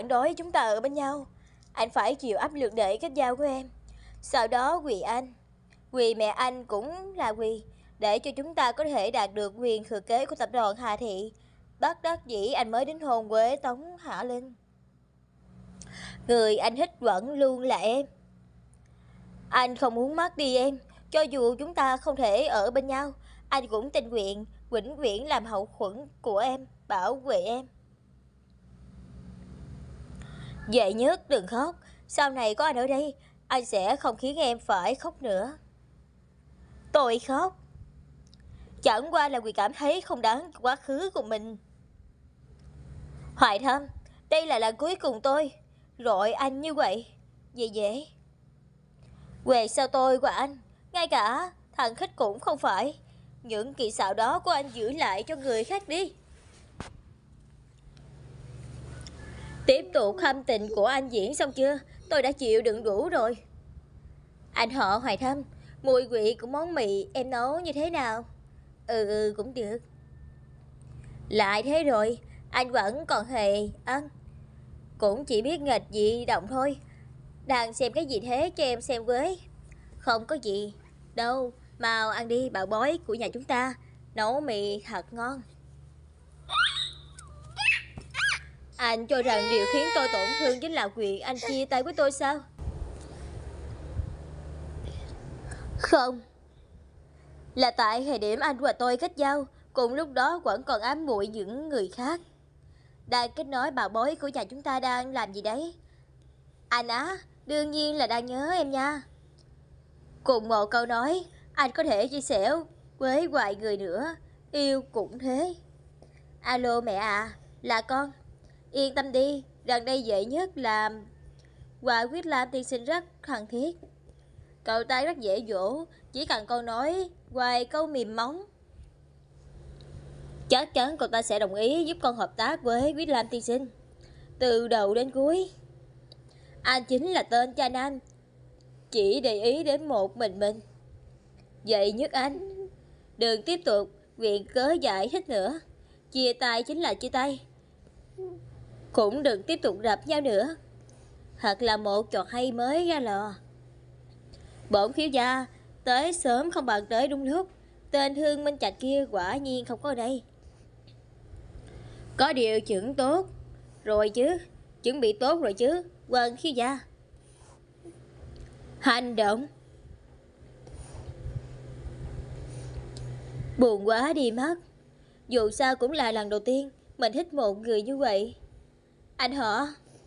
phản đối chúng ta ở bên nhau. Anh phải chịu áp lực để kết giao của em. Sau đó quỳ anh, quỳ mẹ anh cũng là quỳ, để cho chúng ta có thể đạt được quyền thừa kế của tập đoàn Hà Thị. Bất đắc dĩ anh mới đính hôn với Tống Hạ Linh. Người anh thích vẫn luôn là em. Anh không muốn mất đi em. Cho dù chúng ta không thể ở bên nhau, anh cũng tình nguyện vĩnh viễn làm hậu thuẫn của em, bảo vệ em. Vậy nhất đừng khóc. Sau này có anh ở đây, anh sẽ không khiến em phải khóc nữa. Tôi khóc chẳng qua là vì cảm thấy không đáng quá khứ của mình. Hoài Thâm, đây là lần cuối cùng tôi rọi anh như vậy. Dễ dễ. Về sau tôi và anh, ngay cả thằng Khích cũng không phải. Những kỹ xảo đó của anh giữ lại cho người khác đi. Tiếp tục hâm tình của anh diễn xong chưa? Tôi đã chịu đựng đủ rồi. Anh họ Hoài Thâm, mùi vị của món mì em nấu như thế nào? Cũng được. Lại thế rồi, anh vẫn còn hề ăn. Cũng chỉ biết nghịch dị động thôi. Đang xem cái gì thế cho em xem với. Không có gì đâu, mau ăn đi bảo bối của nhà chúng ta. Nấu mì thật ngon. Anh cho rằng điều khiến tôi tổn thương chính là chuyện anh chia tay với tôi sao? Không, là tại thời điểm anh và tôi kết giao, cùng lúc đó vẫn còn ám muội những người khác. Đang kết nối bảo bối của nhà chúng ta đang làm gì đấy? Anh á, đương nhiên là đang nhớ em nha. Cùng một câu nói, anh có thể chia sẻ với vài người nữa. Yêu cũng thế. Alo mẹ à, là con. Yên tâm đi, gần đây dễ nhất là Hoài Quyết Lam tiên sinh rất thân thiết. Cậu ta rất dễ dỗ, chỉ cần con nói vài câu mềm móng, chắc chắn cậu ta sẽ đồng ý giúp con hợp tác với Quyết Lam tiên sinh. Từ đầu đến cuối, anh chính là tên cha nam, chỉ để ý đến một mình. Vậy nhất anh, đừng tiếp tục viện cớ giải thích nữa. Chia tay chính là chia tay, cũng đừng tiếp tục gặp nhau nữa. Thật là một trò hay mới ra lò. Bổn thiếu gia tới sớm không bằng tới đúng lúc. Tên Hương Minh Trạch kia quả nhiên không có ở đây. Có điều chuẩn tốt rồi chứ, chuẩn bị tốt rồi chứ, Vân thiếu gia. Hành động. Buồn quá đi mất. Dù sao cũng là lần đầu tiên mình thích một người như vậy. Anh họ,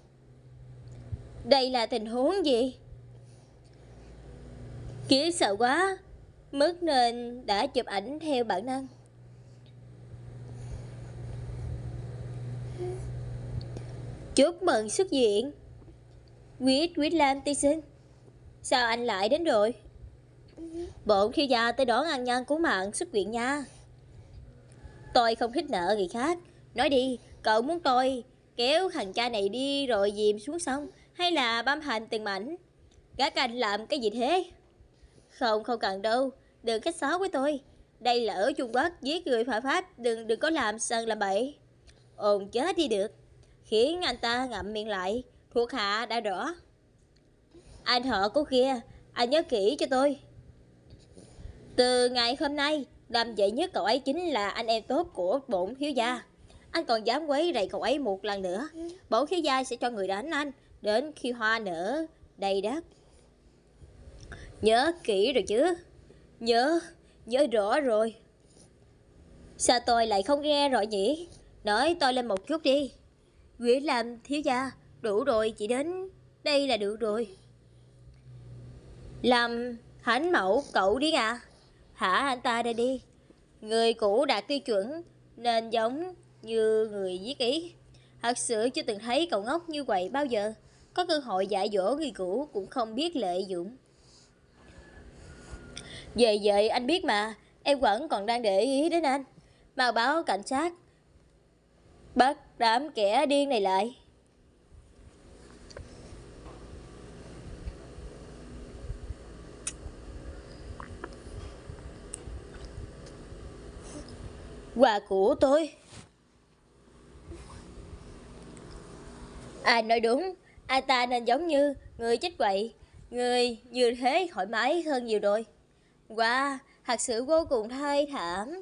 đây là tình huống gì? Kia sợ quá mức nên đã chụp ảnh theo bản năng. Chúc mừng xuất viện Quyết Lam tiên sinh. Sao anh lại đến rồi? Bổn thiếu gia tới đón ăn nhân cứu mạng xuất viện nha. Tôi không thích nợ người khác. Nói đi, cậu muốn tôi kéo thằng cha này đi rồi dìm xuống sông, hay là băm hành từng mảnh? Các anh làm cái gì thế? Không cần đâu, đừng khách sáo với tôi. Đây là ở Trung Quốc, giết người phạm pháp, đừng có làm sân làm bậy. Ồn chết đi được. Khiến anh ta ngậm miệng lại, thuộc hạ đã rõ. Anh họ của kia, anh nhớ kỹ cho tôi. Từ ngày hôm nay, làm vậy nhất cậu ấy chính là anh em tốt của bổn thiếu gia. Anh còn dám quấy rầy cậu ấy một lần nữa, bổn thiếu gia sẽ cho người đánh anh đến khi hoa nở đầy đất. Nhớ kỹ rồi chứ? Nhớ rõ rồi. Sao tôi lại không nghe rõ nhỉ? Nói tôi lên một chút đi. Quyết Lam thiếu gia, đủ rồi, chị đến đây là được rồi. Làm hãnh mẫu cậu đi à? Hả anh ta đây đi. Người cũ đạt tiêu chuẩn nên giống như người viết ý. Thật sự chưa từng thấy cậu ngốc như vậy bao giờ. Có cơ hội dạy dỗ người cũ cũng không biết lợi dụng. Vậy anh biết mà, em vẫn còn đang để ý đến anh. Mau báo cảnh sát bắt đám kẻ điên này lại. Quà của tôi. Anh nói đúng, anh ta nên giống như người chết vậy. Người như thế thoải mái hơn nhiều rồi. Wow, thật sự vô cùng thê thảm.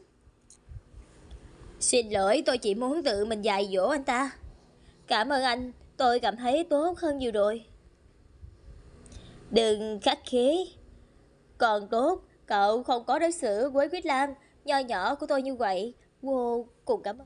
Xin lỗi, tôi chỉ muốn tự mình dạy dỗ anh ta. Cảm ơn anh, tôi cảm thấy tốt hơn nhiều rồi. Đừng khách khí. Còn tốt, cậu không có đối xử với Quyết Lam nho nhỏ của tôi như vậy. Vô cùng cảm ơn.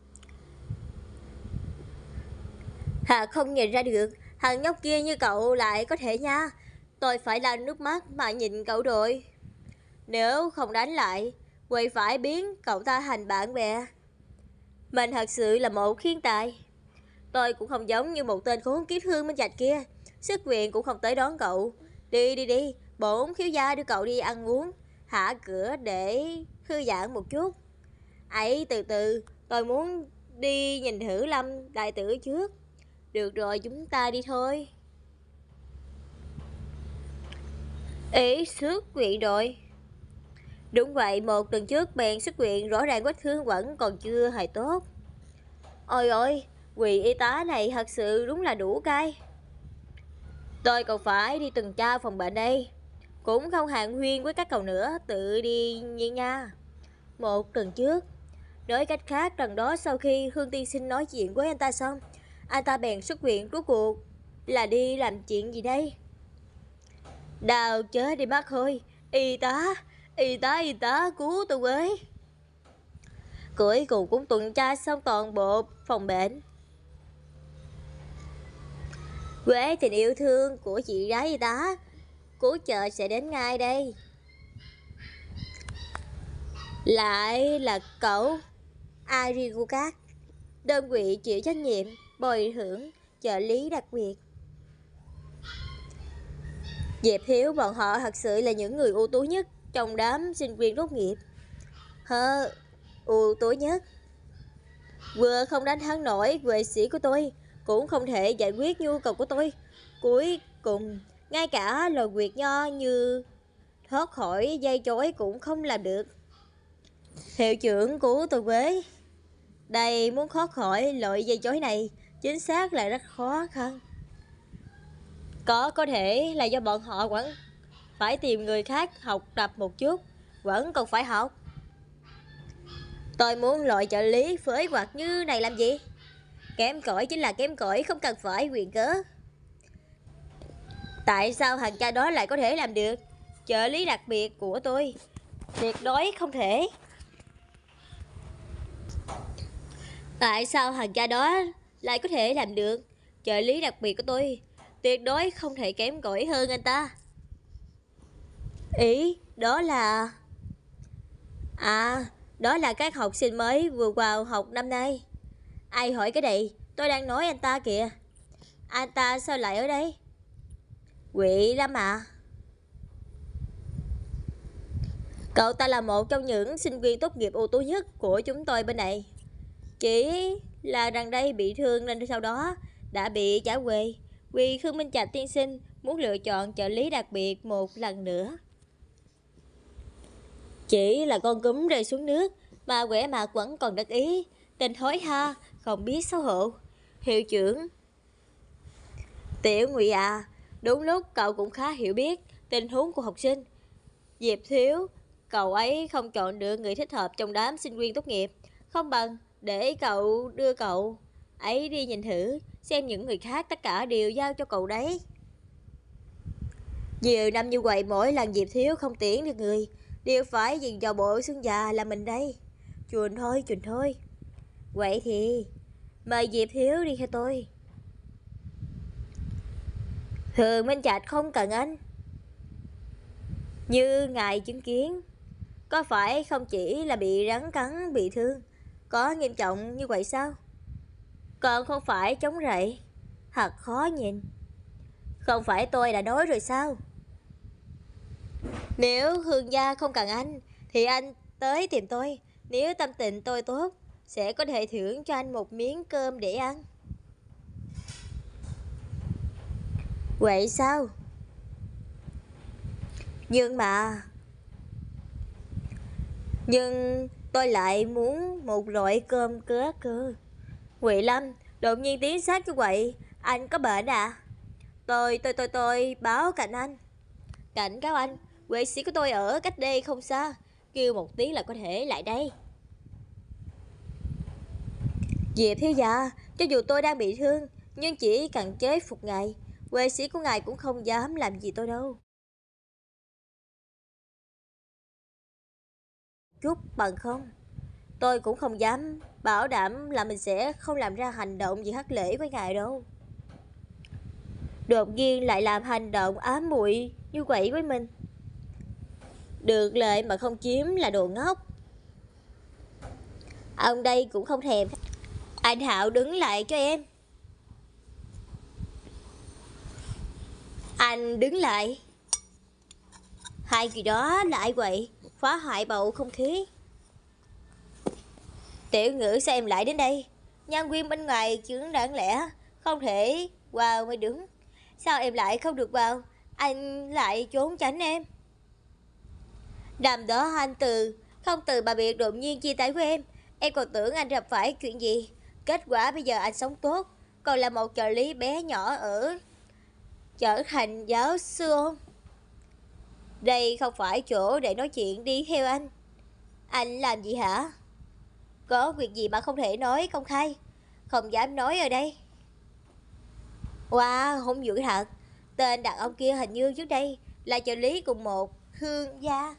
Hà không nhìn ra được, thằng nhóc kia như cậu lại có thể nha. Tôi phải lau nước mắt mà nhìn cậu rồi. Nếu không đánh lại, Quỳ phải biến cậu ta thành bạn bè. Mình thật sự là một thiên tài. Tôi cũng không giống như một tên khốn kiếp Hương Minh Trạch kia. Sức viện cũng không tới đón cậu. Đi, bổn thiếu gia đưa cậu đi ăn uống, hạ cửa để thư giãn một chút. Ấy, từ từ, tôi muốn đi nhìn thử Lâm đại tử trước. Được rồi, chúng ta đi thôi. Ý xuất viện rồi. Đúng vậy, một tuần trước bèn xuất viện, rõ ràng vết thương vẫn còn chưa hề tốt. Ôi ôi, Quỳ y tá này thật sự đúng là đủ cay. Tôi còn phải đi tuần tra phòng bệnh đây. Cũng không hàn huyên với các cậu nữa, tự đi như nha. Một tuần trước. Nói cách khác, lần đó sau khi Hương tiên sinh nói chuyện với anh ta xong, anh ta bèn xuất viện, rốt cuộc là đi làm chuyện gì đây? Đào chết đi bác ơi. Y tá cứu tôi với. Cuối cùng cũng tuần tra xong toàn bộ phòng bệnh. Với tình yêu thương của chị gái y tá, cứu trợ sẽ đến ngay đây. Lại là cậu Arigukat, đơn vị chịu trách nhiệm bồi dưỡng trợ lý đặc biệt. Diệp Thiếu, bọn họ thật sự là những người ưu tú nhất trong đám sinh viên tốt nghiệp. Ưu tú nhất. Vừa không đánh thắng nổi vệ sĩ của tôi, cũng không thể giải quyết nhu cầu của tôi. Cuối cùng, ngay cả lời quyệt nho như thoát khỏi dây chói cũng không làm được. Hiệu trưởng của tôi với. Đây, muốn thoát khỏi loại dây chói này, chính xác là rất khó khăn. Có thể là do bọn họ vẫn phải tìm người khác học tập một chút, vẫn còn phải học. Tôi muốn loại trợ lý phới hoạt như này làm gì? Kém cỏi chính là kém cỏi, không cần phải quyền cớ. Tại sao thằng cha đó lại có thể làm được? Trợ lý đặc biệt của tôi tuyệt đối không thể. Tại sao thằng cha đó lại có thể làm được? Trợ lý đặc biệt của tôi tuyệt đối không thể kém cỏi hơn anh ta. Ý, đó là... đó là các học sinh mới vừa vào học năm nay. Ai hỏi cái này? Tôi đang nói anh ta kìa. Anh ta sao lại ở đây? Quỷ lắm à? Cậu ta là một trong những sinh viên tốt nghiệp ưu tú nhất của chúng tôi bên này. Chỉ là rằng đây bị thương nên sau đó đã bị trả về. Vì Khương Minh Trạch tiên sinh muốn lựa chọn trợ lý đặc biệt một lần nữa. Chỉ là con cúm rơi xuống nước mà vẻ mặt vẫn còn đắc ý. Tình thối tha, không biết xấu hổ. Hiệu trưởng Tiểu Ngụy à, đúng lúc cậu cũng khá hiểu biết tình huống của học sinh. Diệp Thiếu, cậu ấy không chọn được người thích hợp trong đám sinh viên tốt nghiệp. Không bằng để cậu đưa cậu ấy đi nhìn thử, xem những người khác tất cả đều giao cho cậu đấy. Nhiều năm như vậy, mỗi lần Diệp Thiếu không tuyển được người, đều phải dừng vào bộ xương già là mình đây. Chuồn thôi. Vậy thì mời Diệp Thiếu đi theo tôi. Thường Minh Trạch không cần anh. Như ngài chứng kiến, có phải không chỉ là bị rắn cắn bị thương, có nghiêm trọng như vậy sao? Còn không phải chống rậy, thật khó nhìn. Không phải tôi đã nói rồi sao? Nếu Hương gia không cần anh thì anh tới tìm tôi. Nếu tâm tình tôi tốt, sẽ có thể thưởng cho anh một miếng cơm để ăn. Vậy sao? Nhưng tôi lại muốn một loại cơm cơ. Ngụy Lâm đột nhiên tiến sát như vậy, Anh có bệnh à? Tôi báo cảnh anh. Cảnh cáo anh, vệ sĩ của tôi ở cách đây không xa. Kêu một tiếng là có thể lại đây. Diệp thiếu gia, cho dù tôi đang bị thương, nhưng chỉ cần chế phục ngài, vệ sĩ của ngài cũng không dám làm gì tôi đâu. Chút bằng không, tôi cũng không dám bảo đảm là mình sẽ không làm ra hành động gì hắc lễ với ngài đâu. Đột nhiên lại làm hành động ám muội như vậy với mình. Được lợi mà không chiếm là đồ ngốc. Ông đây cũng không thèm. Anh Hạo đứng lại cho em. Anh đứng lại. Hai người đó là ai vậy? Phá hoại bầu không khí. Tiểu ngữ sao em lại đến đây? Nhân viên bên ngoài chứng đáng lẽ không thể vào mới đúng. Sao em lại không được vào? Anh lại trốn tránh em. Đêm đó anh không từ bà biệt đột nhiên chia tay với em. Em còn tưởng anh gặp phải chuyện gì. Kết quả bây giờ anh sống tốt, còn là một trợ lý bé nhỏ ở trở thành giáo sư ôn. Đây không phải chỗ để nói chuyện, đi theo anh. Anh làm gì hả? Có việc gì mà không thể nói công khai? Không dám nói ở đây. Wow, hung dữ thật. Tên đàn ông kia hình như trước đây là trợ lý cùng một hương gia.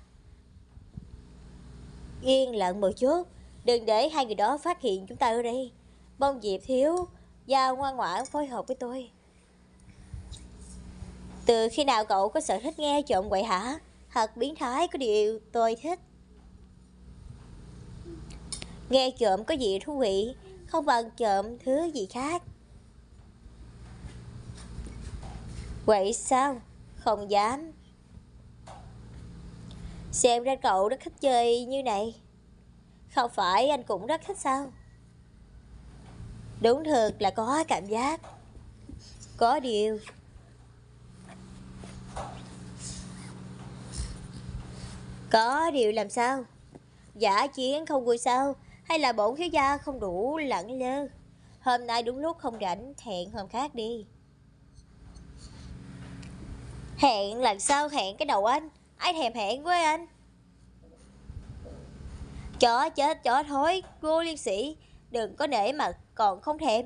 Yên lặng một chút, đừng để hai người đó phát hiện chúng ta ở đây. Mong Diệp thiếu gia ngoan ngoãn phối hợp với tôi. Từ khi nào cậu có sở thích nghe trộm vậy hả? Thật biến thái, có điều tôi thích. Nghe trộm có gì thú vị, không bằng trộm thứ gì khác. Vậy sao? Không dám. Xem ra cậu rất thích chơi như này. Không phải anh cũng rất thích sao? Đúng thực là có cảm giác. Có điều làm sao? Giả chiến không vui sao? Hay là bổn thiếu gia không đủ lẳng lơ? Hôm nay đúng lúc không rảnh, hẹn hôm khác đi. Hẹn lần sau hẹn cái đầu anh. Ai thèm hẹn với anh? Chó chết chó thối, cô liên sĩ. Đừng có nể mà còn không thèm.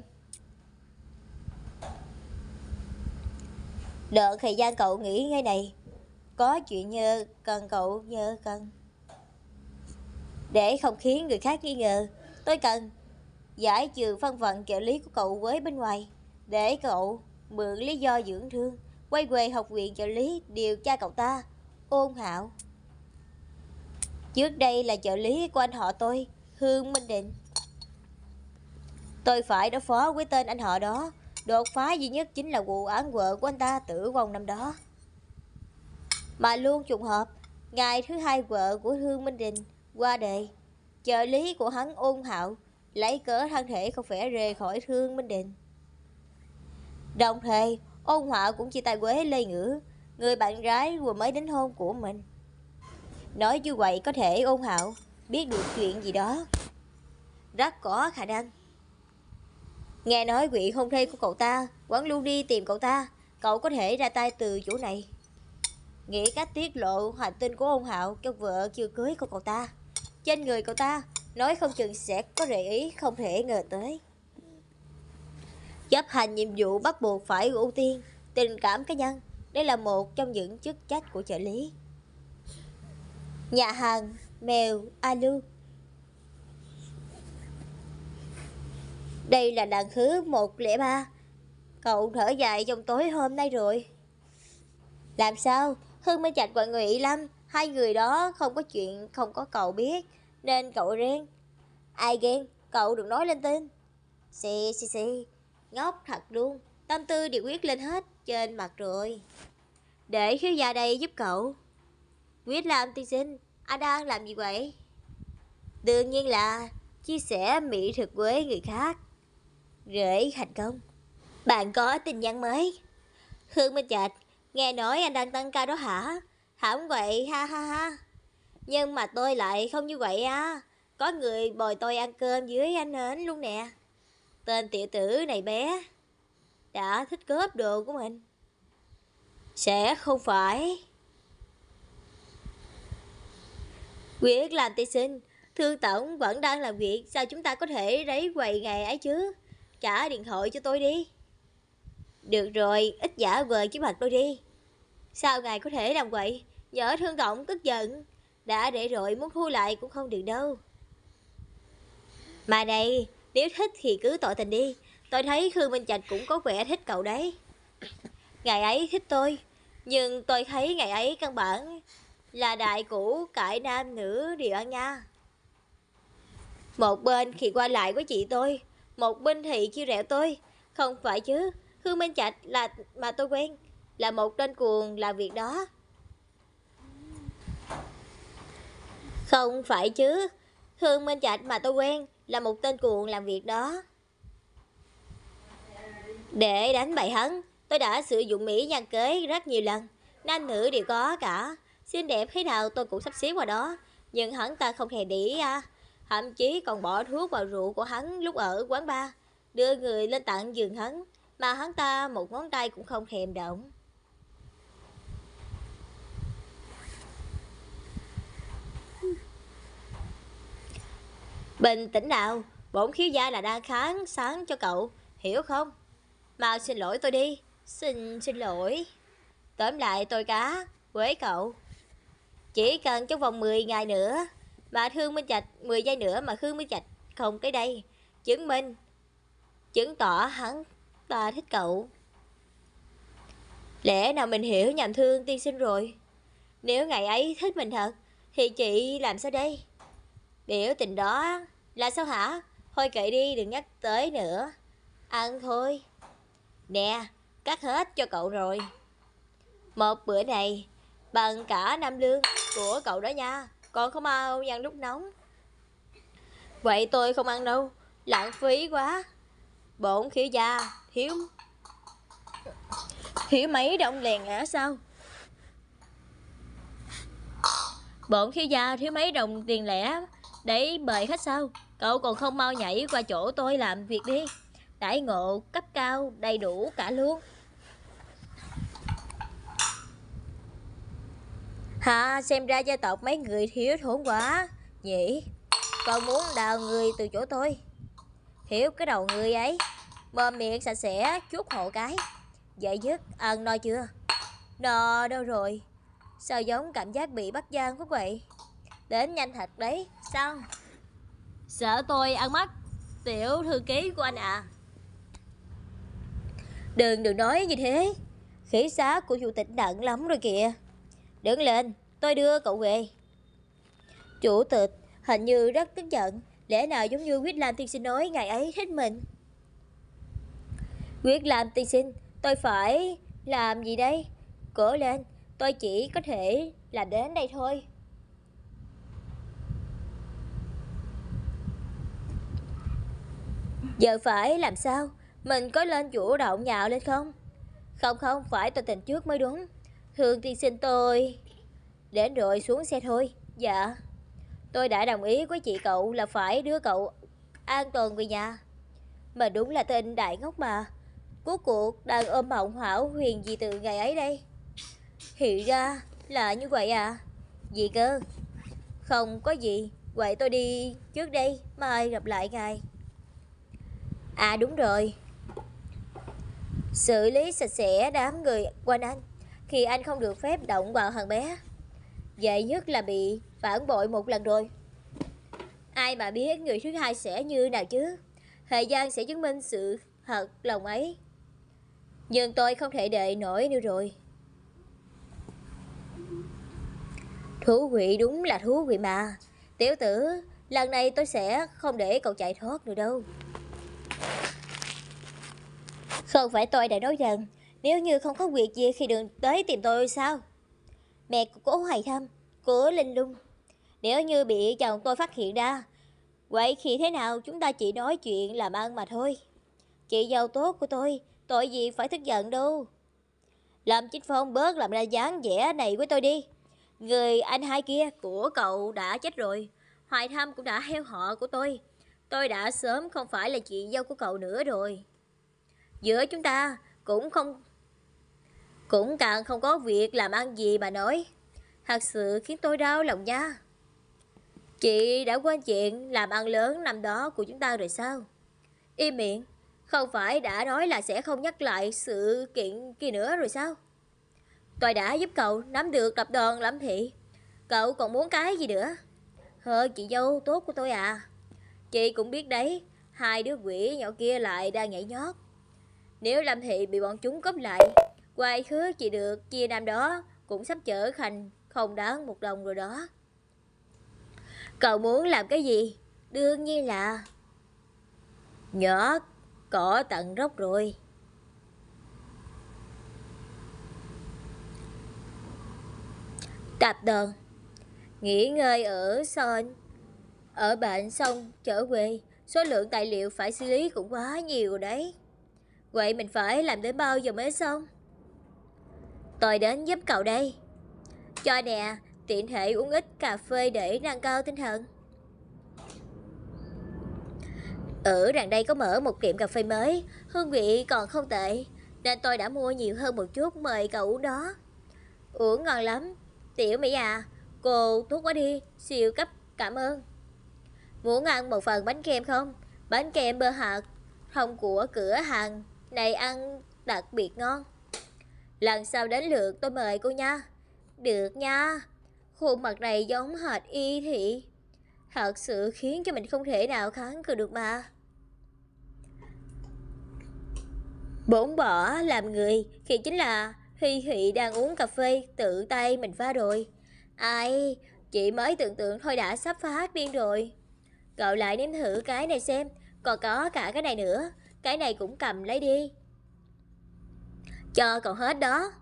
Đợi thời gian cậu nghỉ ngơi này. Có chuyện nhờ cần cậu nhờ cần. Để không khiến người khác nghi ngờ, tôi cần giải trừ phân phận trợ lý của cậu với bên ngoài. Để cậu mượn lý do dưỡng thương, quay về học viện trợ lý điều tra cậu ta. Ôn Hạo. Trước đây là trợ lý của anh họ tôi, Hương Minh Định. Tôi phải đối phó với tên anh họ đó. Đột phá duy nhất chính là vụ án vợ của anh ta tử vong năm đó. Mà luôn trùng hợp, ngày thứ hai vợ của Hương Minh Định qua đời, trợ lý của hắn Ôn Hạo lấy cớ thân thể không phải rời khỏi Hương Minh Định. Đồng thời, Ôn Hạo cũng chia tay với Lê Ngữ, người bạn gái vừa mới đính hôn của mình. Nói như vậy có thể Ôn Hạo biết được chuyện gì đó. Rất có khả năng. Nghe nói vị hôn thê của cậu ta vẫn luôn đi tìm cậu ta. Cậu có thể ra tay từ chỗ này. Nghĩ cách tiết lộ hành tinh của Ôn Hạo cho vợ chưa cưới của cậu ta. Trên người cậu ta nói không chừng sẽ có rễ ý không thể ngờ tới. Chấp hành nhiệm vụ bắt buộc phải ưu tiên tình cảm cá nhân. Đây là một trong những chức trách của trợ lý. Nhà hàng Mèo Alu. Đây là lần thứ 103. Cậu thở dài trong tối hôm nay rồi. Làm sao? Hương Minh Trạch và Ngụy Lâm, hai người đó không có chuyện không có cậu biết, nên cậu ghen. Ai ghen? Cậu đừng nói lên tên. Xì. Ngốc thật luôn. Tâm tư đều quyết lên hết trên mặt rồi. Để khiếu gia đây giúp cậu. Quyết làm tiên sinh. Anh đang làm gì vậy? Đương nhiên là chia sẻ mỹ thực với người khác. Rễ thành công. Bạn có tin nhắn mới. Hương Minh Trạch, nghe nói anh đang tăng ca đó hả? Hẳn vậy, ha ha ha. Nhưng mà tôi lại không như vậy á. Có người bồi tôi ăn cơm dưới anh hến luôn nè. Tên tiểu tử này bé. đã thích cướp đồ của mình. Sẽ không phải. Quyết làm ty sinh, Thương tổng vẫn đang làm việc, sao chúng ta có thể lấy quầy ngày ấy chứ? Trả điện thoại cho tôi đi. Được rồi, ít giả vờ trước mặt tôi đi. Sao ngài có thể làm vậy? Nhớ Thương tổng tức giận. Đã để rồi, muốn thu lại cũng không được đâu. Mà này, nếu thích thì cứ tỏ tình đi. Tôi thấy Khương Minh Trạch cũng có vẻ thích cậu đấy. Ngày ấy thích tôi, nhưng tôi thấy ngày ấy căn bản là đại cũ cải nam nữ đều ăn nha. Một bên thì qua lại với chị tôi, một bên thì chiêu rẹo tôi. Không phải chứ, Khương Minh Trạch là mà tôi quen là một tên cuồng làm việc đó. Không phải chứ, Khương Minh Trạch mà tôi quen là một tên cuồng làm việc đó. Để đánh bại hắn, tôi đã sử dụng mỹ nhân kế rất nhiều lần. Nam nữ đều có cả, xinh đẹp thế nào tôi cũng sắp xếp vào đó. Nhưng hắn ta không hề để ý à. Thậm chí còn bỏ thuốc vào rượu của hắn lúc ở quán bar, đưa người lên tận giường hắn, mà hắn ta một ngón tay cũng không thèm động. Bình tĩnh nào, bổn khiếu gia là đang kháng sáng cho cậu, hiểu không? Mau xin lỗi tôi đi. Xin lỗi. Tóm lại tôi cá với cậu. Chỉ cần trong vòng 10 ngày nữa mà Thương Minh Trạch 10 giây nữa mà Khương Minh Trạch không tới đây, chứng tỏ hắn ta thích cậu. Lẽ nào mình hiểu nhầm Thương tiên sinh rồi? Nếu ngày ấy thích mình thật thì chị làm sao đây? Biểu tình đó là sao hả? Thôi kệ đi, đừng nhắc tới nữa. Ăn thôi. Nè, cắt hết cho cậu rồi. Một bữa này bằng cả năm lương của cậu đó nha. Còn không mau ăn lúc nóng. Vậy tôi không ăn đâu, lãng phí quá. Bổn khiếu gia thiếu mấy đồng lèn ngã sao? Bổn khiếu gia thiếu mấy đồng tiền lẻ để bời khách sao? Cậu còn không mau nhảy qua chỗ tôi làm việc đi. Đãi ngộ cấp cao đầy đủ cả luôn. Hà, xem ra gia tộc mấy người thiếu thốn quá nhỉ. Còn muốn đào người từ chỗ tôi. Hiểu cái đầu người ấy. Mồm miệng sạch sẽ chút hộ cái. Vậy dứt, ăn no chưa? No đâu rồi? Sao giống cảm giác bị bắt gian quá vậy? Đến nhanh thật đấy. Sao? Sợ tôi ăn mất tiểu thư ký của anh à? Đừng nói như thế. Khỉ xá của chủ tịch nặng lắm rồi kìa. Đứng lên, tôi đưa cậu về. Chủ tịch hình như rất tức giận. Lẽ nào giống như Quyết Lam tiên sinh nói ngày ấy thích mình? Quyết Lam tiên sinh, tôi phải làm gì đây? Cố lên, tôi chỉ có thể làm đến đây thôi. Giờ phải làm sao? Mình có lên chủ động nhạo lên không? Không, phải tôi tình trước mới đúng. Thường tiên sinh tôi. Đến rồi xuống xe thôi. Dạ. Tôi đã đồng ý với chị cậu là phải đưa cậu an toàn về nhà. Mà đúng là tên đại ngốc mà. Cuối cuộc đang ôm mộng hảo huyền gì từ ngày ấy đây? Thì ra là như vậy à? Gì cơ? Không có gì. Vậy tôi đi trước đây, mai gặp lại ngài. À đúng rồi, xử lý sạch sẽ đám người quanh anh khi anh không được phép động vào thằng bé. Vậy nhất là bị phản bội một lần rồi. Ai mà biết người thứ hai sẽ như nào chứ? Thời gian sẽ chứng minh sự thật lòng ấy. Nhưng tôi không thể đợi nổi nữa rồi. Thú vị, đúng là thú vị mà. Tiểu tử, lần này tôi sẽ không để cậu chạy thoát nữa đâu. Không phải tôi đã nói rằng nếu như không có việc gì thì đừng tới tìm tôi sao? Mẹ của cố Hoài Thâm, của Linh Lung. Nếu như bị chồng tôi phát hiện ra, vậy thì thế nào chúng ta chỉ nói chuyện làm ăn mà thôi. Chị dâu tốt của tôi, tội gì phải tức giận đâu. Lâm Chính Phong bớt làm ra dáng vẻ này với tôi đi. Người anh hai kia của cậu đã chết rồi. Hoài Thâm cũng đã heo họ của tôi. Tôi đã sớm không phải là chị dâu của cậu nữa rồi. Giữa chúng ta cũng không cũng càng không có việc làm ăn gì mà nói. Thật sự khiến tôi đau lòng nha. Chị đã quên chuyện làm ăn lớn năm đó của chúng ta rồi sao? Im miệng, không phải đã nói là sẽ không nhắc lại sự kiện kia nữa rồi sao? Tôi đã giúp cậu nắm được tập đoàn Lâm Thị. Cậu còn muốn cái gì nữa? Hơn chị dâu tốt của tôi à. Chị cũng biết đấy, hai đứa quỷ nhỏ kia lại đang nhảy nhót. Nếu Lâm Thị bị bọn chúng cướp lại, quay khứ chị được chia năm đó cũng sắp trở thành không đáng một đồng rồi đó. Cậu muốn làm cái gì? Đương nhiên là nhỏ cỏ tận gốc rồi. Tập đoàn nghỉ ngơi ở bệnh xong trở về, số lượng tài liệu phải xử lý cũng quá nhiều rồi đấy. Vậy mình phải làm đến bao giờ mới xong? Tôi đến giúp cậu đây. Cho nè, tiện thể uống ít cà phê để nâng cao tinh thần. Ở đằng đây có mở một tiệm cà phê mới, hương vị còn không tệ, nên tôi đã mua nhiều hơn một chút mời cậu uống đó. Uống ngon lắm. Tiểu Mỹ à, cô tốt quá đi, siêu cấp cảm ơn. Muốn ăn một phần bánh kem không? Bánh kem bơ hạt không của cửa hàng này ăn đặc biệt ngon. Lần sau đến lượt tôi mời cô nha. Được nha. Khuôn mặt này giống hệt y thị. Thật sự khiến cho mình không thể nào kháng cự được mà. Bổn bỏ làm người khi chính là Hi Thị đang uống cà phê tự tay mình pha rồi. Ai, chị mới tưởng tượng thôi đã sắp phát điên rồi. Cậu lại nếm thử cái này xem, còn có cả cái này nữa. Cái này cũng cầm lấy đi. Cho cậu hết đó.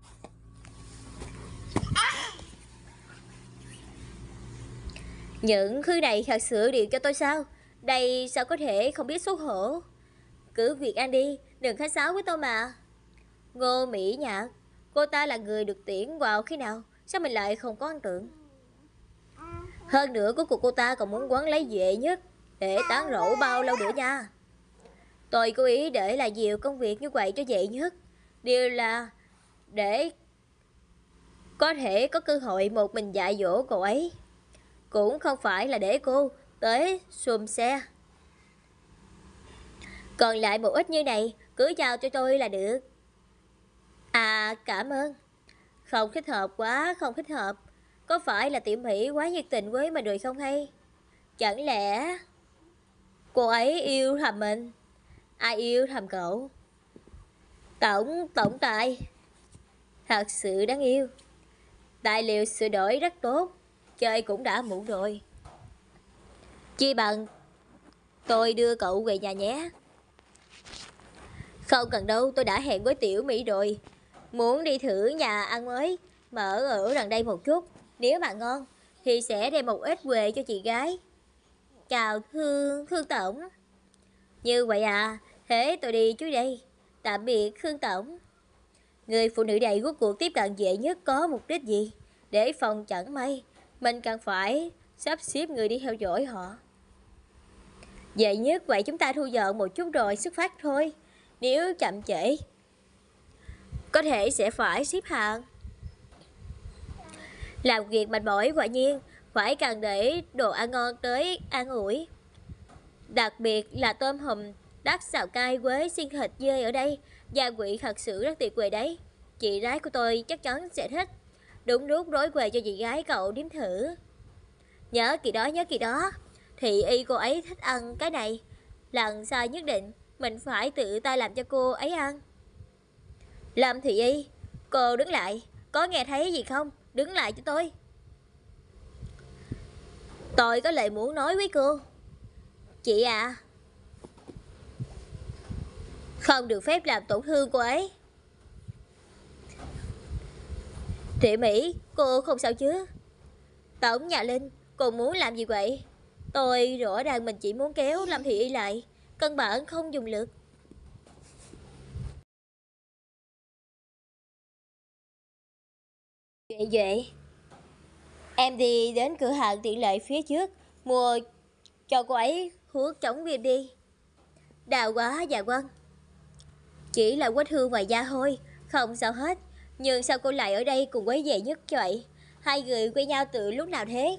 Những thứ này thật sự điều cho tôi sao? Đây sao có thể không biết xấu hổ? Cứ việc ăn đi, đừng khách sáo với tôi mà. Ngô Mỹ Nhạc, cô ta là người được tuyển vào khi nào? Sao mình lại không có ấn tượng? Hơn nữa cuối cùng cô ta còn muốn quấn lấy Duệ Nhất để tán rổ bao lâu nữa nha. Tôi cố ý để là nhiều công việc như vậy cho Duệ Nhất, đều là để có thể có cơ hội một mình dạy dỗ cô ấy, cũng không phải là để cô tới xùm xe. Còn lại một ít như này, cứ giao cho tôi là được. À, cảm ơn. Không thích hợp quá, không thích hợp. Có phải là Tiểu Mỹ quá nhiệt tình với mình rồi không hay? Chẳng lẽ cô ấy yêu thầm mình? Ai yêu thầm cậu? Tổng tài thật sự đáng yêu. Tài liệu sửa đổi rất tốt. Chơi cũng đã muộn rồi. Chi bằng tôi đưa cậu về nhà nhé. Không cần đâu, tôi đã hẹn với Tiểu Mỹ rồi. Muốn đi thử nhà ăn mới mở ở gần đây một chút. Nếu mà ngon thì sẽ đem một ít về cho chị gái. Chào Khương Tổng. Như vậy à, thế tôi đi chú đây. Tạm biệt Khương Tổng. Người phụ nữ này rốt cuộc tiếp cận Duệ Nhất có mục đích gì? Để phòng chẳng may mình cần phải sắp xếp người đi theo dõi họ. Duệ Nhất, vậy chúng ta thu dọn một chút rồi xuất phát thôi. Nếu chậm trễ có thể sẽ phải xếp hàng. Làm việc mệt mỏi quả nhiên phải cần để đồ ăn ngon tới an ủi. Đặc biệt là tôm hùm đắt xào cay với xiên thịt dê ở đây, gia vị thật sự rất tuyệt vời đấy. Chị gái của tôi chắc chắn sẽ thích. Đúng lúc rối về cho chị gái cậu nếm thử. Nhớ kỳ đó. Thì y cô ấy thích ăn cái này. Lần sau nhất định mình phải tự tay làm cho cô ấy ăn. Lâm Thị Y, cô đứng lại. Có nghe thấy gì không? Đứng lại cho tôi. Tôi có lời muốn nói với cô. Chị à, không được phép làm tổn thương cô ấy. Thị Mỹ, cô không sao chứ? Tổng nhà Linh, cô muốn làm gì vậy? Tôi rõ ràng mình chỉ muốn kéo Lâm Thị Y lại, căn bản không dùng lực. Duệ, em đi đến cửa hàng tiện lợi phía trước, mua cho cô ấy thuốc chống viêm đi. Đào quá, dạ vâng. Chỉ là vết thương ngoài da thôi, không sao hết. Nhưng sao cô lại ở đây cùng với Vệ Nhất vậy? Hai người quen nhau từ lúc nào thế?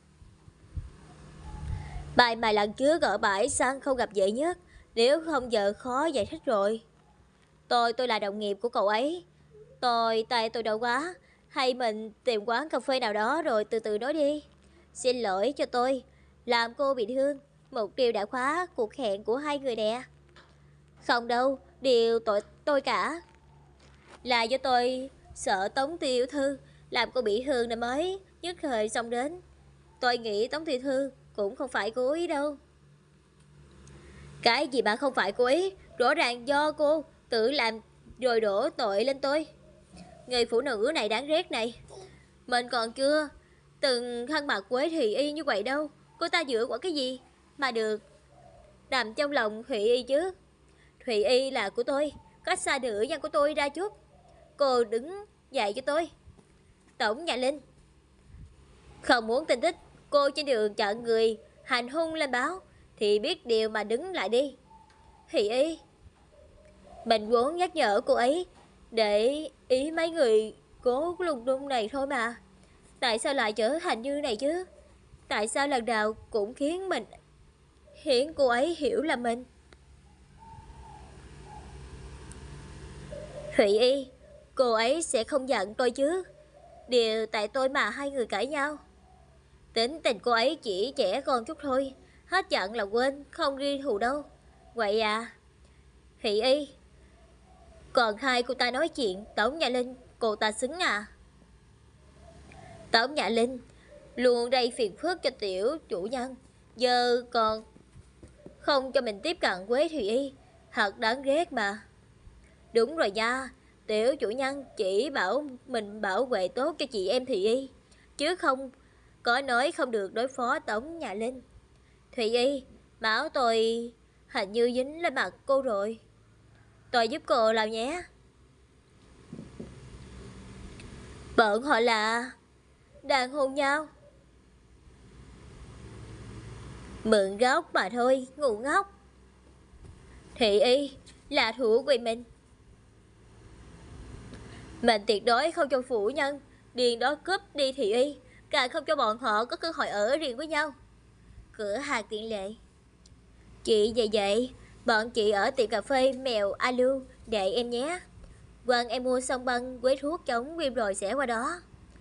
Bài mà lần trước ở bãi săn không gặp Vệ Nhất, nếu không giờ khó giải thích rồi. Tôi là đồng nghiệp của cậu ấy. Tay tôi đau quá. Hay mình tìm quán cà phê nào đó rồi từ từ nói đi. Xin lỗi cho tôi, làm cô bị thương. Mục tiêu đã khóa cuộc hẹn của hai người nè. Không đâu, điều tôi cả. Là do tôi sợ Tống Tiểu Thư làm cô bị thương nên mới nhất thời xong đến. Tôi nghĩ Tống Tiểu Thư cũng không phải cố ý đâu. Cái gì mà không phải cố ý, rõ ràng do cô tự làm rồi đổ tội lên tôi. Người phụ nữ này đáng ghét này. Mình còn chưa từng thân mật với Thùy Y như vậy đâu. Cô ta dựa vào cái gì mà được nằm trong lòng Thùy Y chứ? Thùy Y là của tôi, cách xa nữ nhân của tôi ra chút. Cô đứng dậy cho tôi. Tổng Nhà Linh không muốn tin tức cô trên đường chặn người hành hung lên báo thì biết điều mà đứng lại đi. Thùy Y, mình vốn nhắc nhở cô ấy để ý mấy người cố lung tung này thôi mà. Tại sao lại trở thành như này chứ? Tại sao lần nào cũng khiến cô ấy hiểu là mình? Thụy Y, cô ấy sẽ không giận tôi chứ? Điều tại tôi mà hai người cãi nhau. Tính tình cô ấy chỉ trẻ con chút thôi. Hết giận là quên, không ghi thù đâu. Vậy à? Thụy Y, còn hai cô ta nói chuyện Tống Nhà Linh, cô ta xứng à? Tống Nhà Linh luôn gây phiền phức cho tiểu chủ nhân, giờ còn không cho mình tiếp cận với Thùy Y, thật đáng ghét mà. Đúng rồi nha, tiểu chủ nhân chỉ bảo mình bảo vệ tốt cho chị em Thùy Y, chứ không có nói không được đối phó Tống Nhà Linh. Thùy Y, máu tôi hình như dính lên mặt cô rồi, tôi giúp cô làm nhé. Bọn họ là đang hôn nhau. Mượn góc mà thôi, ngu ngốc. Thùy Y là thủ của mình tuyệt đối không cho phụ nhân điền đó cướp đi Thùy Y, càng không cho bọn họ có cơ hội ở riêng với nhau. Cửa hàng tiện lợi. Chị về vậy, bọn chị ở tiệm cà phê Mèo Alu đợi em nhé. Quần em mua xong băng với thuốc chống viêm rồi sẽ qua đó.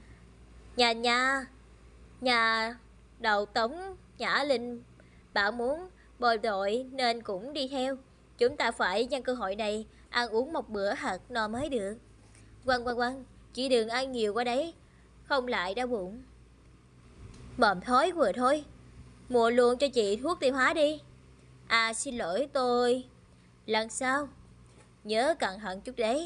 Nhà đầu Tống Nhã Linh bảo muốn bồi đội nên cũng đi theo. Chúng ta phải nhân cơ hội này ăn uống một bữa hạt no mới được. Quăng, chị đừng ăn nhiều quá đấy, không lại đau bụng. Mồm thối vừa thôi, mua luôn cho chị thuốc tiêu hóa đi. À xin lỗi tôi, lần sau nhớ cẩn thận chút đấy.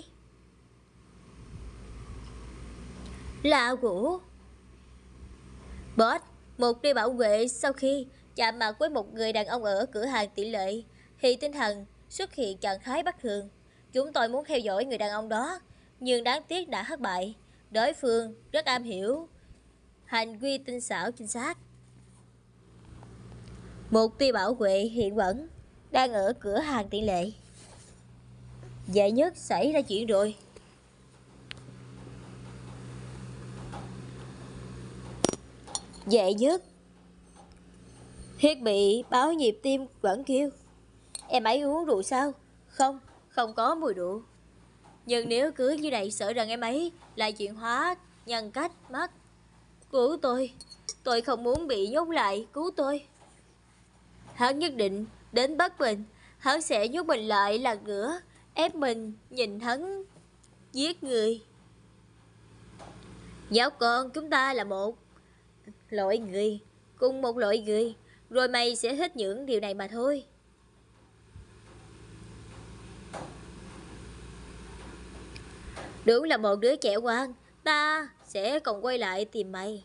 Là Vũ. Boss, một đi bảo vệ sau khi chạm mặt với một người đàn ông ở cửa hàng tiện lợi thì tinh thần xuất hiện trạng thái bất thường. Chúng tôi muốn theo dõi người đàn ông đó, nhưng đáng tiếc đã thất bại. Đối phương rất am hiểu hành vi tinh xảo chính xác. Một tia bảo vệ hiện vẫn đang ở cửa hàng tiện lợi. Vệ Nhất xảy ra chuyện rồi. Vệ Nhất, thiết bị báo nhịp tim vẫn kêu. Em ấy uống rượu sao? Không, không có mùi rượu. Nhưng nếu cứ như vậy sợ rằng em ấy lại chuyển hóa nhân cách mất. Cứu tôi không muốn bị nhốt lại, cứu tôi. Hắn nhất định đến bắt mình, hắn sẽ nhốt mình lại lần nữa, ép mình nhìn hắn giết người. Nhóc con, chúng ta là một loại người, cùng một loại người, rồi mày sẽ thích những điều này mà thôi. Đúng là một đứa trẻ ngoan, ta sẽ còn quay lại tìm mày.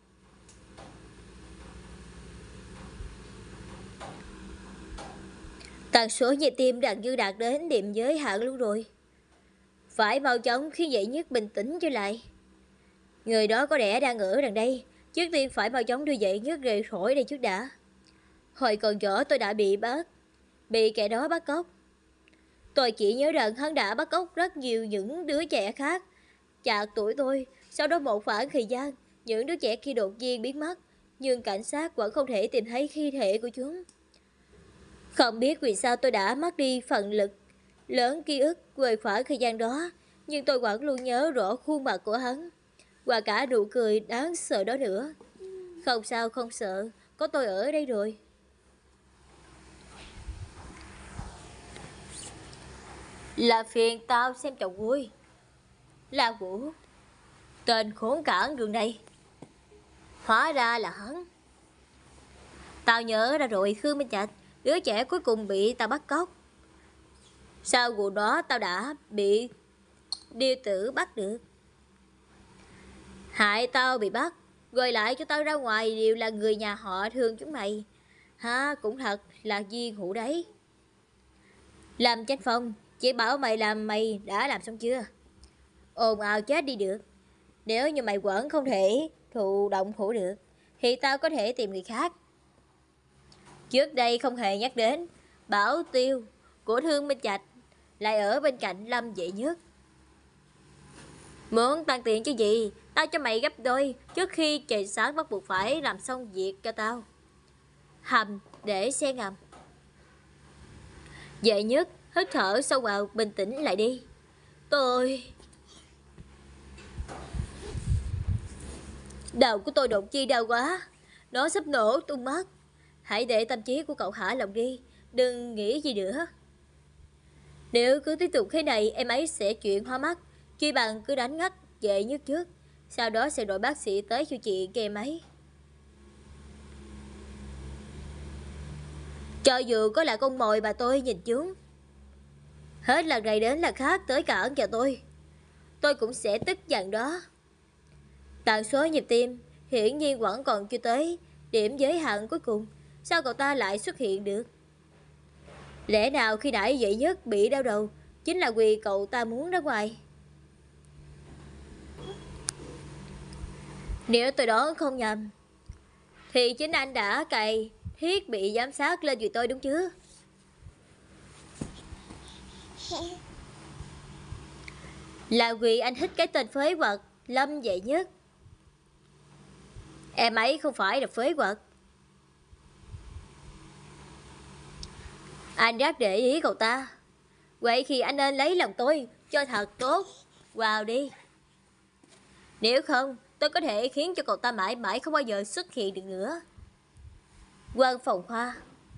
Tần số nhịp tim gần như đạt đến điểm giới hạn luôn rồi. Phải mau chóng khiến Vệ Nhất bình tĩnh trở lại. Người đó có lẽ đang ở gần đây. Trước tiên phải mau chóng đưa Vệ Nhất rời khỏi đây trước đã. Hồi còn nhỏ tôi đã bị kẻ đó bắt cóc. Tôi chỉ nhớ rằng hắn đã bắt cóc rất nhiều những đứa trẻ khác chạc tuổi tôi. Sau đó một khoảng thời gian, những đứa trẻ kia đột nhiên biến mất, nhưng cảnh sát vẫn không thể tìm thấy thi thể của chúng. Không biết vì sao tôi đã mất đi phần lực lớn ký ức về khoảng thời gian đó, nhưng tôi vẫn luôn nhớ rõ khuôn mặt của hắn và cả nụ cười đáng sợ đó nữa. Không sao, không sợ, có tôi ở đây rồi. Là phiền tao xem chồng vui. La Vũ, tên khốn cản đường này. Hóa ra là hắn. Tao nhớ ra rồi, Khương Minh Trạch, đứa trẻ cuối cùng bị tao bắt cóc. Sau vụ đó tao đã bị điêu tử bắt được. Hại tao bị bắt, gọi lại cho tao ra ngoài đều là người nhà họ thương chúng mày. Ha, cũng thật là duyên hữu đấy. Làm Chánh Phong, chỉ bảo mày làm, mày đã làm xong chưa? Ồn ào chết đi được. Nếu như mày vẫn không thể thụ động thủ được, thì tao có thể tìm người khác. Trước đây không hề nhắc đến, Bảo Tiêu của Thương Minh Trạch lại ở bên cạnh Lâm Vệ Nhất. Muốn tăng tiền chứ gì, tao cho mày gấp đôi trước khi trời sáng bắt buộc phải làm xong việc cho tao. Hầm để xe ngầm. Vệ Nhất hít thở sâu vào, bình tĩnh lại đi. Đầu của tôi đột nhiên đau quá, nó sắp nổ tung mất. Hãy để tâm trí của cậu thả lòng đi, đừng nghĩ gì nữa. Nếu cứ tiếp tục thế này, em ấy sẽ chuyển hóa mắt. Chi bằng cứ đánh ngất Vệ Nhất trước, sau đó sẽ gọi bác sĩ tới chữa trị cho em ấy. Cho dù có là con mồi mà tôi nhìn chúng, hết lần này đến lần khác tới cản cho tôi cũng sẽ tức giận đó. Tần số nhịp tim hiển nhiên vẫn còn chưa tới điểm giới hạn cuối cùng. Sao cậu ta lại xuất hiện được? Lẽ nào khi nãy Vệ Nhất bị đau đầu chính là vì cậu ta muốn ra ngoài? Nếu tôi đoán không nhầm, thì chính anh đã cài thiết bị giám sát lên người tôi đúng chứ? Là vì anh thích cái tên phế vật Lâm Vệ Nhất. Em ấy không phải là phế vật. Anh rất để ý cậu ta. Vậy thì anh nên lấy lòng tôi cho thật tốt vào đi. Nếu không, tôi có thể khiến cho cậu ta mãi mãi không bao giờ xuất hiện được nữa. Quân phòng Hoa.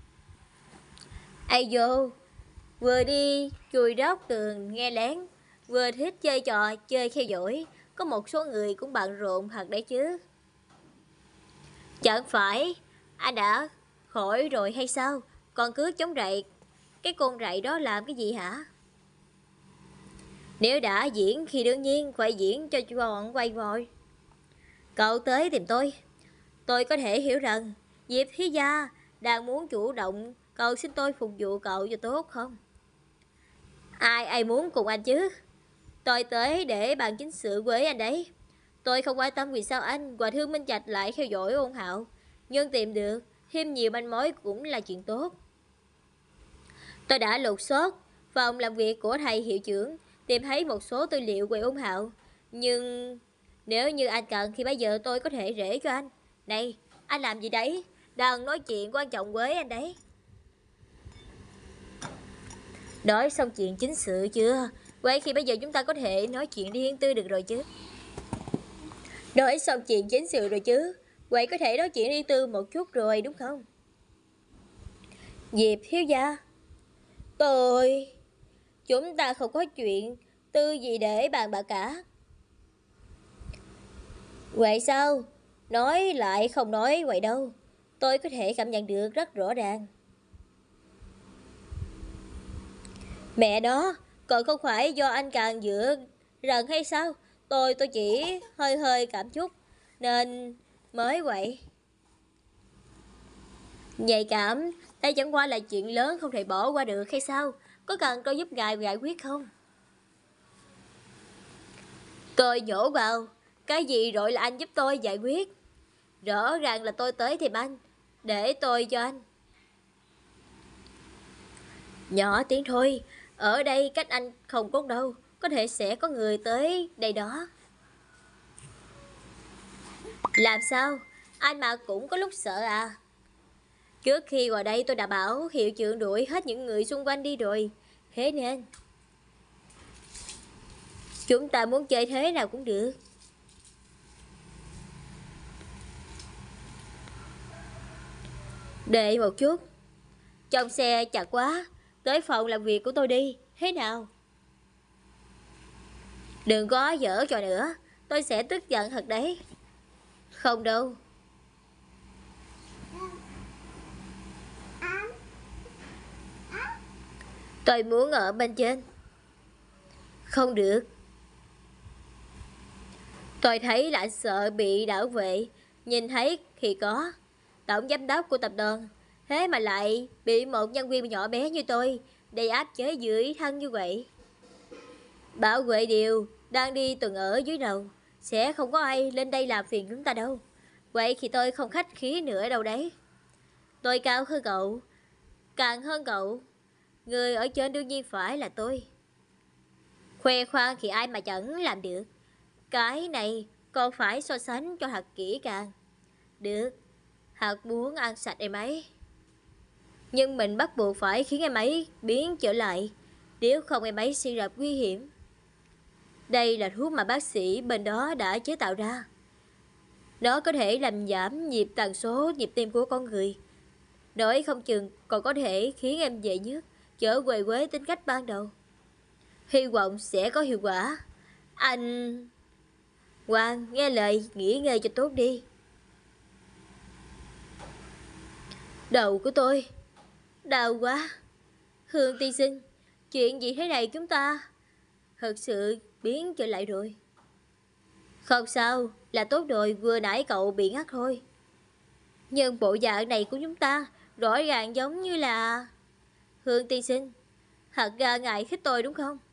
Ai vô, vừa đi chùi róc tường nghe lén, vừa thích chơi trò chơi theo dõi. Có một số người cũng bận rộn thật đấy chứ. Chẳng phải anh đã khỏi rồi hay sao? Còn cứ chống rậy. Cái con rậy đó làm cái gì hả? Nếu đã diễn thì đương nhiên phải diễn cho tròn quay vội. Cậu tới tìm tôi có thể hiểu rằng Diệp Thí Gia đang muốn chủ động cầu xin tôi phục vụ cậu cho tốt không? Ai muốn cùng anh chứ? Tôi tới để bàn chính sự với anh đấy. Tôi không quan tâm vì sao anh và Thương Minh Trạch lại theo dõi Ôn Hạo, nhưng tìm được thêm nhiều manh mối cũng là chuyện tốt. Tôi đã lục soát phòng làm việc của thầy hiệu trưởng, tìm thấy một số tư liệu về Ôn Hạo. Nhưng nếu như anh cần thì bây giờ tôi có thể rễ cho anh. Này, anh làm gì đấy? Đang nói chuyện quan trọng với anh đấy. Nói xong chuyện chính sự chưa? Vậy thì bây giờ chúng ta có thể nói chuyện riêng tư được rồi chứ? Nói xong chuyện chính sự rồi chứ? Vậy có thể nói chuyện riêng tư một chút rồi đúng không? Diệp thiếu gia, chúng ta không có chuyện tư gì để bàn bạc cả. Vậy sao? Nói lại không nói vậy đâu. Tôi có thể cảm nhận được rất rõ ràng. Mẹ đó, còn không phải do anh càng dựa rần hay sao? Tôi chỉ hơi cảm chút nên mới vậy. Nhạy cảm, đây chẳng qua là chuyện lớn không thể bỏ qua được hay sao? Có cần tôi giúp ngài giải quyết không? Tôi nhổ vào. Cái gì rồi là anh giúp tôi giải quyết? Rõ ràng là tôi tới tìm anh, để tôi cho anh. Nhỏ tiếng thôi, Ở đây cách anh không tốt đâu, có thể sẽ có người tới đây đó. Làm sao? Anh mà cũng có lúc sợ à? Trước khi vào đây tôi đã bảo hiệu trưởng đuổi hết những người xung quanh đi rồi. Thế nên chúng ta muốn chơi thế nào cũng được. Đợi một chút, trong xe chặt quá, tới phòng làm việc của tôi đi. Thế nào? Đừng có giở trò nữa, tôi sẽ tức giận thật đấy. Không đâu. Tôi muốn ở bên trên. Không được. Tôi thấy lại sợ bị đảo vệ. Nhìn thấy thì có tổng giám đốc của tập đoàn, thế mà lại bị một nhân viên nhỏ bé như tôi đầy áp chế dưới thân như vậy. Bảo vệ điều đang đi tuần ở dưới đầu, sẽ không có ai lên đây làm phiền chúng ta đâu. Vậy thì tôi không khách khí nữa đâu đấy. Tôi cao hơn cậu, càng hơn cậu. Người ở trên đương nhiên phải là tôi. Khoe khoang thì ai mà chẳng làm được. Cái này còn phải so sánh cho thật kỹ càng. Được, Hạt muốn ăn sạch em ấy. Nhưng mình bắt buộc phải khiến em ấy biến trở lại, nếu không em ấy sẽ gặp nguy hiểm. Đây là thuốc mà bác sĩ bên đó đã chế tạo ra. Nó có thể làm giảm nhịp tần số nhịp tim của con người. Nói không chừng còn có thể khiến em dễ nhất trở về với tính cách ban đầu. Hy vọng sẽ có hiệu quả. Anh... Ngoan, nghe lời, nghỉ ngơi cho tốt đi. Đầu của tôi đau quá. Hương tiên sinh, chuyện gì thế này chúng ta thật sự biến trở lại rồi. Không sao, là tốt rồi, vừa nãy cậu bị ngắt thôi. Nhưng bộ dạng này của chúng ta rõ ràng giống như là... Hương tiên sinh, thật ra ngài thích tôi đúng không?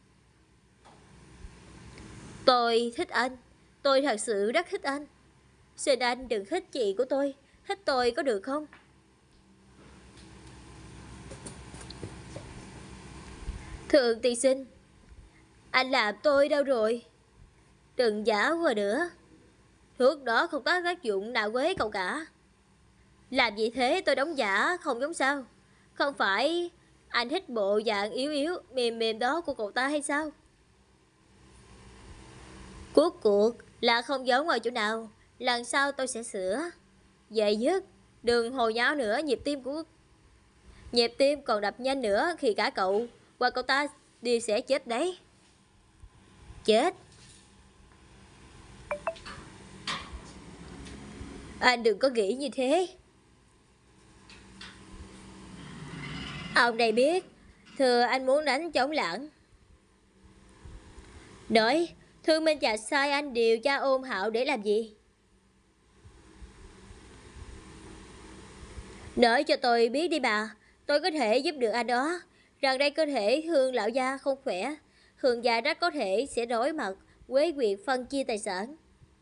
Tôi thích anh. Tôi thật sự rất thích anh. Xin anh đừng thích chị của tôi. Thích tôi có được không? Thượng tiên sinh, anh làm tôi đâu rồi? Đừng giả qua nữa. Thuốc đó không có tác dụng nào với cậu cả. Làm gì thế, tôi đóng giả không giống sao? Không phải anh thích bộ dạng yếu yếu mềm mềm đó của cậu ta hay sao? Cuối cuộc là không giống ở chỗ nào. Lần sau tôi sẽ sửa. Vậy dứt, đừng hồ nháo nữa. Nhịp tim còn đập nhanh nữa khi cả cậu và cậu ta đều sẽ chết đấy. Chết. Anh đừng có nghĩ như thế. Ông này biết. Thưa anh muốn đánh trống lãng. Nói Thương Minh và sai anh điều tra ôn Hạo để làm gì? Nói cho tôi biết đi bà. Tôi có thể giúp được anh đó. Rằng đây cơ thể Hương lão gia không khỏe. Hương gia rất có thể sẽ đối mặt với việc phân chia tài sản.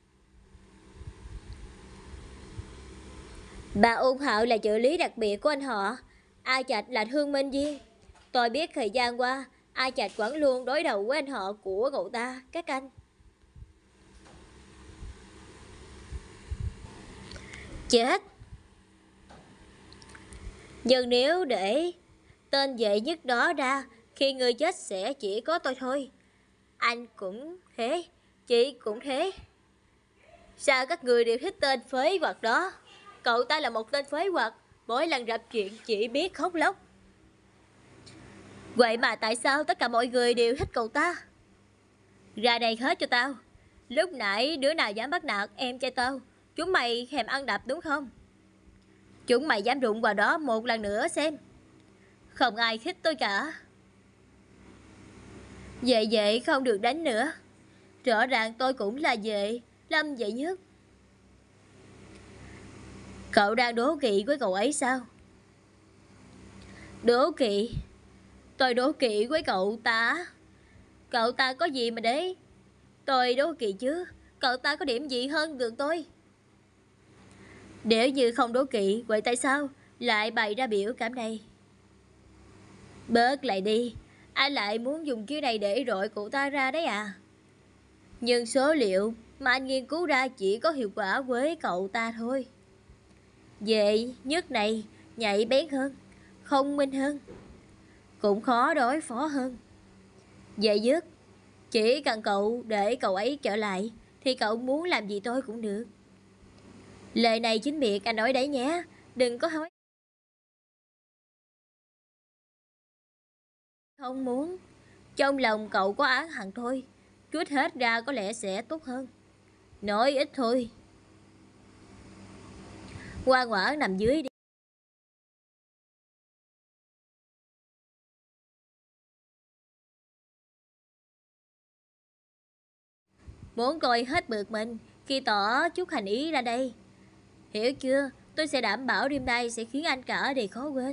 Bà ôn Hạo là trợ lý đặc biệt của anh họ. A Trạch là thương minh viên. Tôi biết thời gian qua A Trạch vẫn luôn đối đầu với anh họ của cậu ta. Các anh chết. Nhưng nếu để tên vệ nhất đó ra, khi người chết sẽ chỉ có tôi thôi. Anh cũng thế, chị cũng thế. Sao các người đều thích tên phế vật đó? Cậu ta là một tên phế vật. Mỗi lần gặp chuyện chỉ biết khóc lóc. Vậy mà tại sao tất cả mọi người đều thích cậu ta? Ra đây hết cho tao. Lúc nãy đứa nào dám bắt nạt em trai tao? Chúng mày thèm ăn đập đúng không? Chúng mày dám đụng vào đó một lần nữa xem. Không ai thích tôi cả. Vệ vệ không được đánh nữa. Rõ ràng tôi cũng là vệ Lâm vệ nhất. Cậu đang đố kỵ với cậu ấy sao? Đố kỵ? Tôi đố kỵ với cậu ta? Cậu ta có gì mà đấy tôi đố kỵ chứ? Cậu ta có điểm gì hơn được tôi? Nếu như không đố kỵ, vậy tại sao lại bày ra biểu cảm này? Bớt lại đi. Anh lại muốn dùng chiêu này để rọi cậu ta ra đấy à? Nhưng số liệu mà anh nghiên cứu ra chỉ có hiệu quả với cậu ta thôi. Vậy nhất này nhạy bén hơn, thông minh hơn, cũng khó đối phó hơn. Vậy dứt, chỉ cần cậu để cậu ấy trở lại thì cậu muốn làm gì tôi cũng được. Lời này chính miệng anh nói đấy nhé. Đừng có hỏi không muốn. Trong lòng cậu có oán hận thôi, trút hết ra có lẽ sẽ tốt hơn. Nói ít thôi. Ngoan ngoãn nằm dưới đi. Muốn coi hết bực mình khi tỏ chút hành ý ra đây. Hiểu chưa? Tôi sẽ đảm bảo đêm nay sẽ khiến anh cả đời khó quên.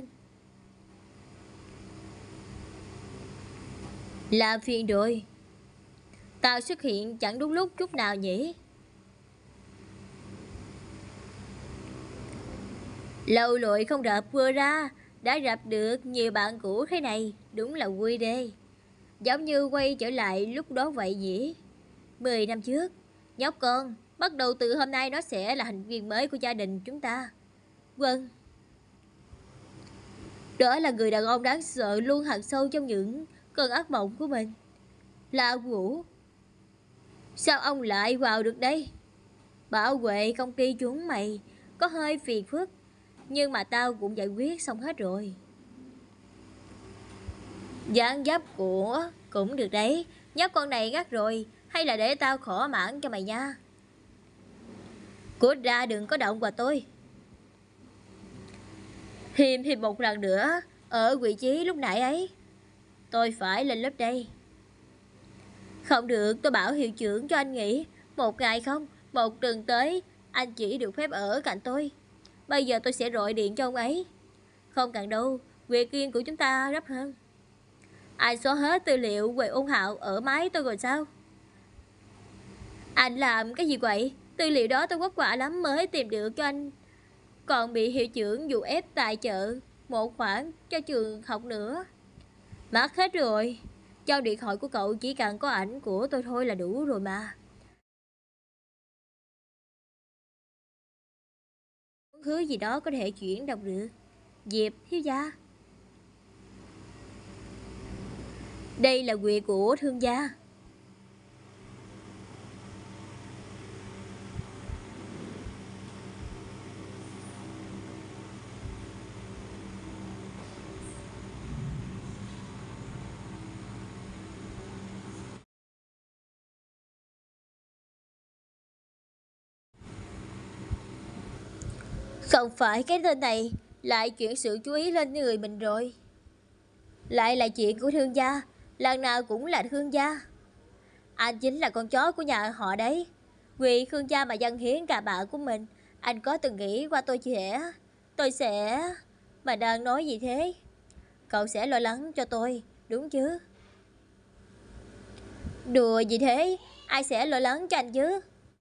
Làm phiền rồi. Tao xuất hiện chẳng đúng lúc chút nào nhỉ? Lâu rồi không gặp, vừa ra đã gặp được nhiều bạn cũ thế này, đúng là vui đê. Giống như quay trở lại lúc đó vậy nhỉ? 10 năm trước, nhóc con, bắt đầu từ hôm nay nó sẽ là thành viên mới của gia đình chúng ta. Vâng. Đó là người đàn ông đáng sợ luôn hằn sâu trong những cơn ác mộng của mình. Là Vũ. Sao ông lại vào được đây? Bảo vệ công ty chúng mày có hơi phiền phức, nhưng mà tao cũng giải quyết xong hết rồi. Dáng dấp của cũng được đấy. Nhóc con này ngắt rồi, hay là để tao khỏ mãn cho mày nha. Cút ra, đừng có động vào tôi. Thêm một lần nữa, ở vị trí lúc nãy ấy. Tôi phải lên lớp đây. Không được, tôi bảo hiệu trưởng cho anh nghỉ. Một ngày không, một tuần tới anh chỉ được phép ở cạnh tôi. Bây giờ tôi sẽ gọi điện cho ông ấy. Không cần đâu, việc riêng của chúng ta gấp hơn. Anh xóa hết tư liệu về Ôn Hạo ở máy tôi rồi sao? Anh làm cái gì vậy? Tư liệu đó tôi vất vả lắm mới tìm được cho anh. Còn bị hiệu trưởng dụ ép tài trợ một khoản cho trường học nữa. Mất hết rồi. Trong điện thoại của cậu chỉ cần có ảnh của tôi thôi là đủ rồi mà. Thứ gì đó có thể chuyển động được. Diệp thiếu gia. Đây là quyền của thương gia. Không phải cái tên này lại chuyển sự chú ý lên người mình rồi. Lại là chuyện của thương gia. Lần nào cũng là thương gia. Anh chính là con chó của nhà họ đấy. Vì thương gia mà dâng hiến cả bạn của mình. Anh có từng nghĩ qua tôi sẽ... Mà đang nói gì thế? Cậu sẽ lo lắng cho tôi, đúng chứ? Đùa gì thế? Ai sẽ lo lắng cho anh chứ?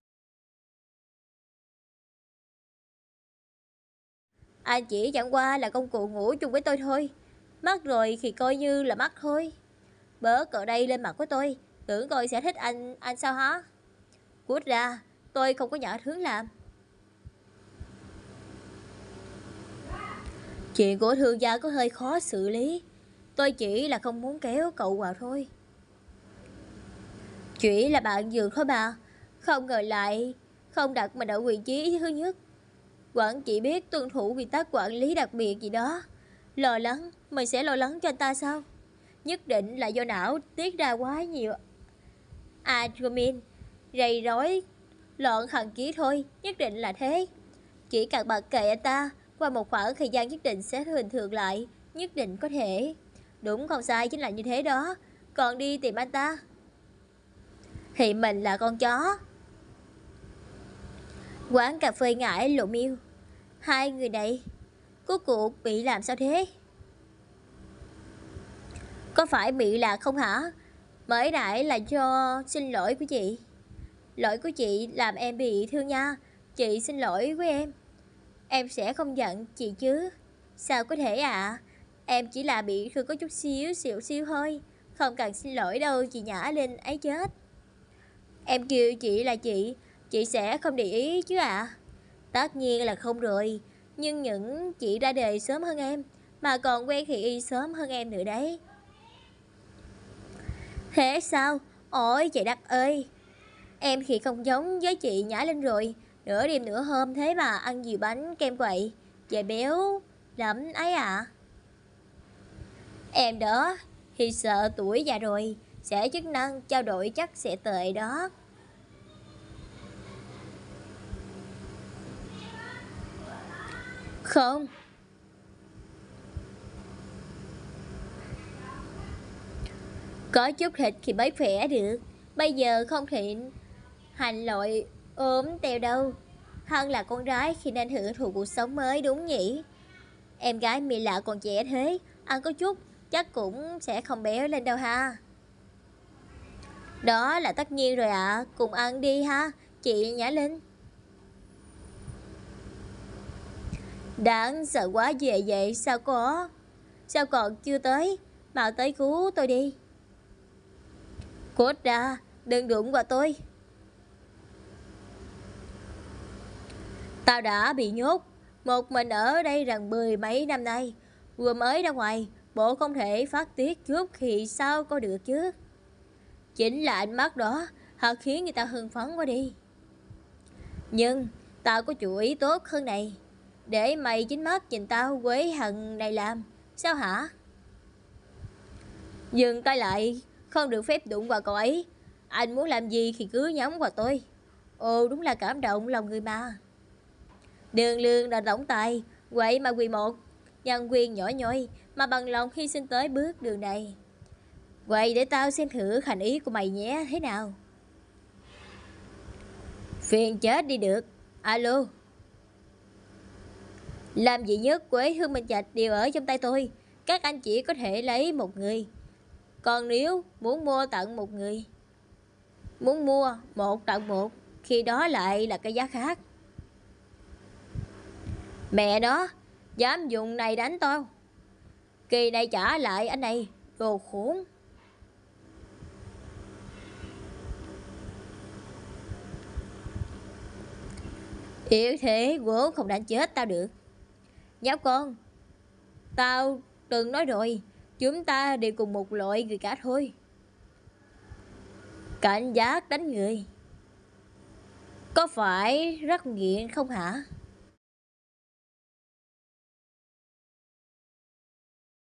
Anh chỉ chẳng qua là công cụ ngủ chung với tôi thôi. Mất rồi thì coi như là mất thôi. Bớt cậu đây lên mặt của tôi. Tưởng tôi sẽ thích anh sao hả? Cút ra, tôi không có nhã hướng làm. Chuyện của thương gia có hơi khó xử lý. Tôi chỉ là không muốn kéo cậu vào thôi. Chỉ là bạn giường thôi mà. Không ngờ lại không đặt mình ở vị trí thứ nhất. Quản chỉ biết tuân thủ quy tắc quản lý đặc biệt gì đó. Lo lắng, mình sẽ lo lắng cho anh ta sao? Nhất định là do não tiết ra quá nhiều adrenaline, rầy rối, loạn thần trí thôi. Nhất định là thế. Chỉ cần bật kệ anh ta, qua một khoảng thời gian nhất định sẽ bình thường lại. Nhất định có thể. Đúng không sai, chính là như thế đó. Còn đi tìm anh ta thì mình là con chó. Quán cà phê ngải lộ miêu. Hai người này cuối cuộc bị làm sao thế? Có phải bị lạc không hả? Mới nãy là do xin lỗi của chị. Lỗi của chị làm em bị thương nha. Chị xin lỗi với em. Em sẽ không giận chị chứ? Sao có thể ạ? Em chỉ là bị thương có chút xíu xíu thôi. Không cần xin lỗi đâu chị Nhã Linh ấy chết. Em kêu chị là chị sẽ không để ý chứ ạ? Tất nhiên là không rồi. Nhưng những chị ra đời sớm hơn em, mà còn quen thì y sớm hơn em nữa đấy. Thế sao? Ôi trời đất ơi. Em thì không giống với chị Nhã Linh rồi. Nửa đêm nửa hôm thế mà ăn nhiều bánh kem quậy. Về béo lắm ấy à. Em đó thì sợ tuổi già rồi sẽ chức năng trao đổi chắc sẽ tệ đó. Không. Có chút thịt thì mới khỏe được. Bây giờ không thể hành loại ốm teo đâu. Hơn là con gái khi nên hưởng thụ cuộc sống mới đúng nhỉ. Em gái mì lạ còn trẻ thế, ăn có chút chắc cũng sẽ không béo lên đâu ha. Đó là tất nhiên rồi ạ. Cùng ăn đi ha chị Nhã Linh. Đáng sợ quá về vậy. Sao có? Sao còn chưa tới? Mau tới cứu tôi đi. Cút ra, đừng đụng vào tôi. Tao đã bị nhốt một mình ở đây gần 10 mấy năm nay. Vừa mới ra ngoài, bộ không thể phát tiết chút thì sao có được chứ. Chính là ánh mắt đó thật khiến người ta hưng phấn quá đi. Nhưng tao có chủ ý tốt hơn này. Để mày chính mắt nhìn tao quấy hận này làm. Sao hả? Dừng tay lại. Không được phép đụng vào cậu ấy. Anh muốn làm gì thì cứ nhắm vào tôi. Ồ đúng là cảm động lòng người mà. Đường Lương đã tổng tài. Vậy mà quỳ một nhân viên nhỏ nhoi mà bằng lòng hy sinh tới bước đường này. Vậy để tao xem thử hành ý của mày nhé thế nào. Phiền chết đi được. Alo. Làm gì nhất Quế Hương Minh Trạch đều ở trong tay tôi. Các anh chỉ có thể lấy một người. Còn nếu muốn mua tận một người, muốn mua một tận một, khi đó lại là cái giá khác. Mẹ nó, dám dùng này đánh tao. Kỳ này trả lại anh này, đồ khốn. Yếu thế vốn không đánh chết tao được. Nhóc con, tao từng nói rồi, chúng ta đều cùng một loại người cả thôi. Cảnh giác đánh người có phải rất nghiện không hả?